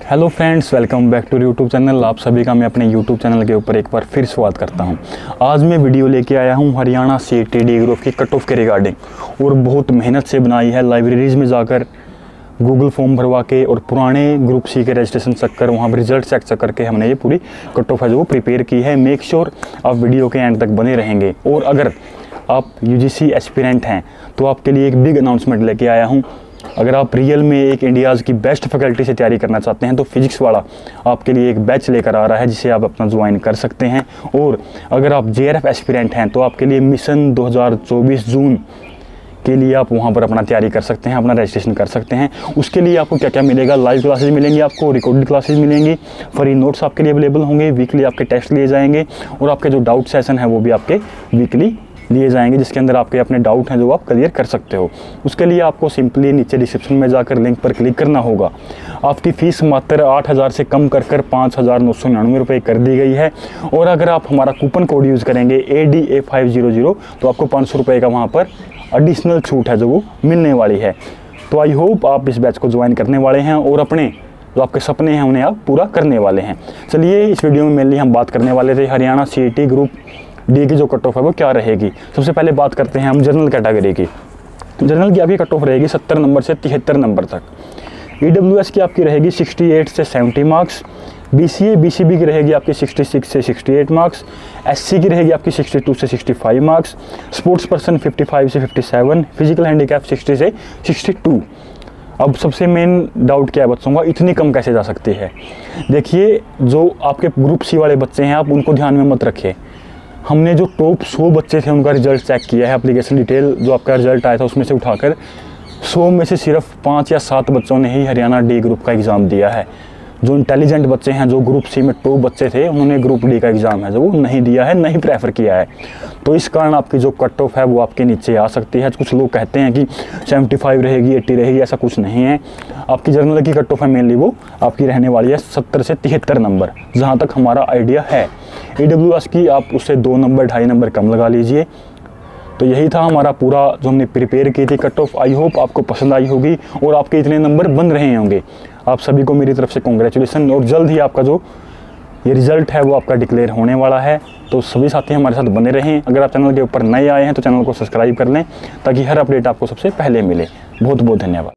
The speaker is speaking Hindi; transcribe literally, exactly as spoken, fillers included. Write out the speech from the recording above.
Hello friends, welcome back to YouTube channel. आप सभी का मैं अपने यूट्यूब चैनल के ऊपर एक बार फिर स्वागत करता हूं। आज मैं वीडियो लेके आया हूं हरियाणा सीईटी डी ग्रुप की कट ऑफ के रिगार्डिंग, और बहुत मेहनत से बनाई है। लाइब्रेरीज़ में जाकर गूगल फॉर्म भरवा के और पुराने ग्रुप सी के रजिस्ट्रेशन चेक कर वहाँ पर रिजल्ट चेक चेक करके हमने ये पूरी कट ऑफ है जो प्रिपेयर की है। मेक श्योर आप वीडियो के एंड तक बने रहेंगे। और अगर आप यूजीसी एस्पिरेंट हैं तो आपके लिए एक बिग अनाउंसमेंट लेके आया हूँ। अगर आप रियल में एक इंडियाज़ की बेस्ट फैकल्टी से तैयारी करना चाहते हैं तो फिजिक्स वाला आपके लिए एक बैच लेकर आ रहा है जिसे आप अपना ज्वाइन कर सकते हैं। और अगर आप जेआरएफ एस्पिरेंट हैं तो आपके लिए मिशन दो हज़ार चौबीस जून के लिए आप वहां पर अपना तैयारी कर सकते हैं, अपना रजिस्ट्रेशन कर सकते हैं। उसके लिए आपको क्या क्या मिलेगा, लाइव क्लासेस मिलेंगी, आपको रिकॉर्डेड क्लासेस मिलेंगी, फ्री नोट्स आपके लिए अवेलेबल होंगे, वीकली आपके टेस्ट लिए जाएंगे और आपके जो डाउट सेशन है वो भी आपके वीकली लिए जाएंगे, जिसके अंदर आपके अपने डाउट हैं जो आप क्लियर कर सकते हो। उसके लिए आपको सिंपली नीचे डिस्क्रिप्शन में जाकर लिंक पर क्लिक करना होगा। आपकी फ़ीस मात्र आठ हज़ार से कम कर कर पाँच हज़ार नौ सौ निन्यानवे रुपये कर दी गई है। और अगर आप हमारा कूपन कोड यूज़ करेंगे A D A five zero zero तो आपको पाँच सौ रुपये का वहाँ पर एडिशनल छूट है जो वो मिलने वाली है। तो आई होप आप इस बैच को ज्वाइन करने वाले हैं और अपने जो आपके सपने हैं उन्हें आप पूरा करने वाले हैं। चलिए, इस वीडियो में मेनली हम बात करने वाले थे हरियाणा सीईटी ग्रुप डी की जो कट ऑफ है वो क्या रहेगी। सबसे पहले बात करते हैं हम जनरल कैटेगरी की। जनरल की आपकी कट ऑफ रहेगी सत्तर नंबर से तिहत्तर नंबर तक। ईडब्ल्यूएस की आपकी रहेगी अड़सठ से सत्तर मार्क्स। बीसीए बीसीबी की रहेगी आपकी छियासठ से अड़सठ मार्क्स। एससी की रहेगी आपकी बासठ से पैंसठ मार्क्स। स्पोर्ट्स पर्सन पचपन से सत्तावन। फिजिकल हैंडीकैप साठ से बासठ। अब सबसे मेन डाउट क्या है बच्चों का, इतनी कम कैसे जा सकती है। देखिए, जो आपके ग्रुप सी वाले बच्चे हैं आप उनको ध्यान में मत रखिए। हमने जो टॉप सौ बच्चे थे उनका रिजल्ट चेक किया है, एप्लीकेशन डिटेल जो आपका रिजल्ट आया था उसमें से उठाकर सौ में से सिर्फ पाँच या सात बच्चों ने ही हरियाणा डी ग्रुप का एग्ज़ाम दिया है। जो इंटेलिजेंट बच्चे हैं, जो ग्रुप सी में टॉप बच्चे थे, उन्होंने ग्रुप डी का एग्ज़ाम है जो वो नहीं दिया है, नहीं प्रेफर किया है। तो इस कारण आपकी जो कट ऑफ है वो आपके नीचे आ सकती है। कुछ लोग कहते हैं कि पचहत्तर रहेगी, अस्सी रहेगी, ऐसा कुछ नहीं है। आपकी जनरल की कट ऑफ है मेनली वो आपकी रहने वाली है सत्तर से तिहत्तर नंबर, जहाँ तक हमारा आइडिया है। ईडब्ल्यूएस की आप उससे दो नंबर ढाई नंबर कम लगा लीजिए। तो यही था हमारा पूरा जो हमने प्रिपेयर की थी कट ऑफ। आई होप आपको पसंद आई होगी और आपके इतने नंबर बन रहे होंगे। आप सभी को मेरी तरफ से कॉन्ग्रेचुलेसन, और जल्द ही आपका जो ये रिज़ल्ट है वो आपका डिक्लेयर होने वाला है। तो सभी साथी हमारे साथ बने रहें। अगर आप चैनल के ऊपर नए आए हैं तो चैनल को सब्सक्राइब कर लें ताकि हर अपडेट आपको सबसे पहले मिले। बहुत बहुत धन्यवाद।